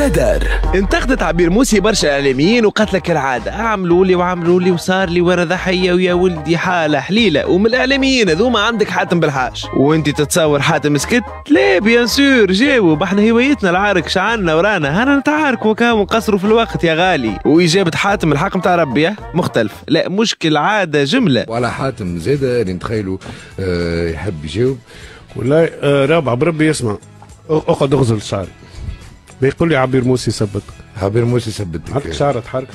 رادار. انتقدت عبير موسي برشا اعلاميين وقالت لك كالعاده عملوا لي وصار لي وانا ضحيه ويا ولدي حاله حليله. ومن الاعلاميين هذوما عندك حاتم بالحاج، وانت تتصور حاتم سكت؟ لا بيان سور جاوب، احنا هوايتنا العارك شعلنا ورانا هنا نتعارك وكا ونقصروا في الوقت يا غالي. واجابه حاتم الحق نتاع ربي مختلف، لا مشكل عاده جمله. وعلى حاتم زاده اللي نتخيلوا يحب يجاوب. والله رابع بربي يسمع اقعد اغزل شعري. بيقول لي عبير موسي ثبت. عبير موسي ثبتك حرك شعرك حرك.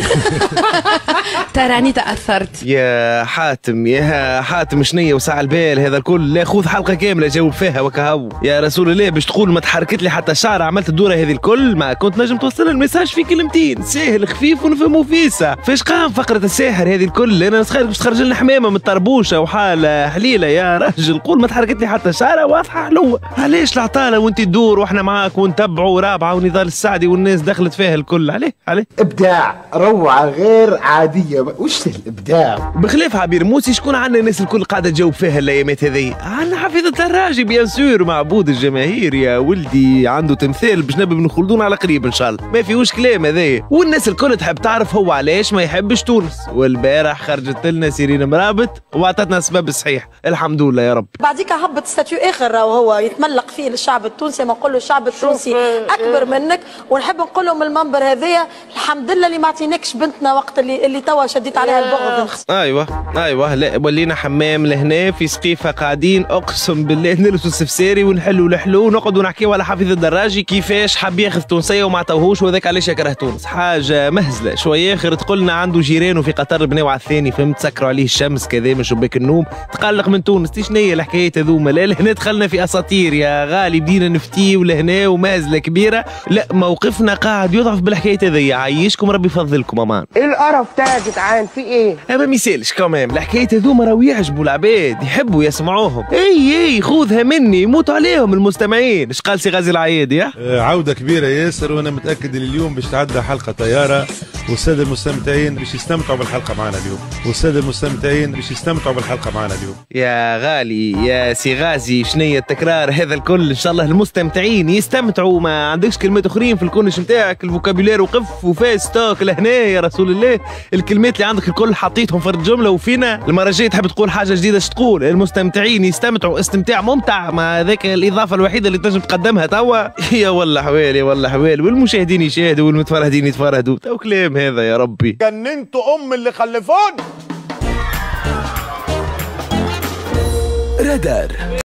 تراني تأثرت يا حاتم شنية وسع البال هذا الكل؟ لا خذ حلقة كاملة جاوب فيها وكهو يا رسول الله. باش تقول ما تحركت لي حتى الشعر عملت الدورة هذه الكل؟ ما كنت نجم توصل الميساج في كلمتين ساهل خفيف ونفهموا فيسا. فاش قام فقرة الساحر هذه الكل؟ انا نتخيل باش تخرج لنا حمامة من الطربوشة وحالة حليلة يا راجل. قول ما تحركت لي حتى الشعر واضحة حلوة. علاش العطالة وانت تدور واحنا معاك ونتبعوا رابعة ونضال السعدي والناس دخلت فيها الكل؟ عليه ابداع روعة غير عادية. وش الابداع؟ بخلاف عبير موسي شكون عندنا الناس الكل قاعده تجاوب فيها الايامات هذي؟ عندنا حفيظ الدراجي بيان سور معبود الجماهير يا ولدي، عنده تمثال باش نبي نخلدون على قريب ان شاء الله، ما فيهوش كلام هذايا. والناس الكل تحب تعرف هو علاش ما يحبش تونس. والبارح خرجت لنا سيرين مرابط واعطتنا السبب الصحيح، الحمد لله يا رب. بعديك هبط ستاتيو اخر وهو يتملق فيه للشعب التونسي. ما نقول له الشعب التونسي اكبر منك، ونحب نقول له من المنبر هذايا الحمد لله اللي ما عطيناكش بنتنا وقت اللي توا شديت عليها البغض. ايوه لا ولينا حمام لهنا في سقيفه قاعدين اقسم بالله نلبسوا السفساري ونحلوا الحلو ونقعدوا نحكيوا على حفيظ الدراجي كيفاش حب ياخذ تونسيه وما عطاوهوش وذاك علاش يكره تونس. حاجه مهزله. شويه اخر تقول لنا عنده جيرانه في قطر بناو على الثاني فهمت، سكروا عليه الشمس كذا من شباك النوم تقلق من تونس. شنو هي الحكايات هذوما؟ لا لهنا دخلنا في اساطير يا غالي، بدينا نفتيو لهنا ومازله كبيره. لا موقفنا قاعد يضعف بالحكايات هذيا. يعيشكم ربي يفضلكم امان. ايه القرف ده يا جدعان؟ في ايه؟ ما ميسالش كمان الحكايات هذوما راهو يعجبوا العباد يحبوا يسمعوهم. اي خذها مني يموتوا عليهم المستمعين. ايش قال سي غازي العيادي؟ عودة كبيرة ياسر، وانا متأكد ان اليوم باش تعدى حلقة طيارة والسادة المستمتعين باش يستمتعوا بالحلقة معنا اليوم. يا غالي يا سي غازي شنية التكرار هذا الكل؟ ان شاء الله المستمتعين يستمتعوا. ما عندكش كلمات اخرين في الكونش نتاعك؟ الفوكابيلير وقف وفاس ستوك لهنا يا رسول الله. الكلمات اللي عندك الكل حطيتهم في الجملة وفينا. المرة الجاية تحب تقول حاجة جديدة ايش تقول؟ المستمتعين يستمتعوا استمتاع ممتع. ما هذاك الإضافة الوحيدة اللي تنجم تقدمها توا. يا والله حوالي والمشاهدين يشاهدوا والمتفرهدين يتفرهدوا. تو كلام هذا يا ربي. جننتوا اللي خلفون. رادار.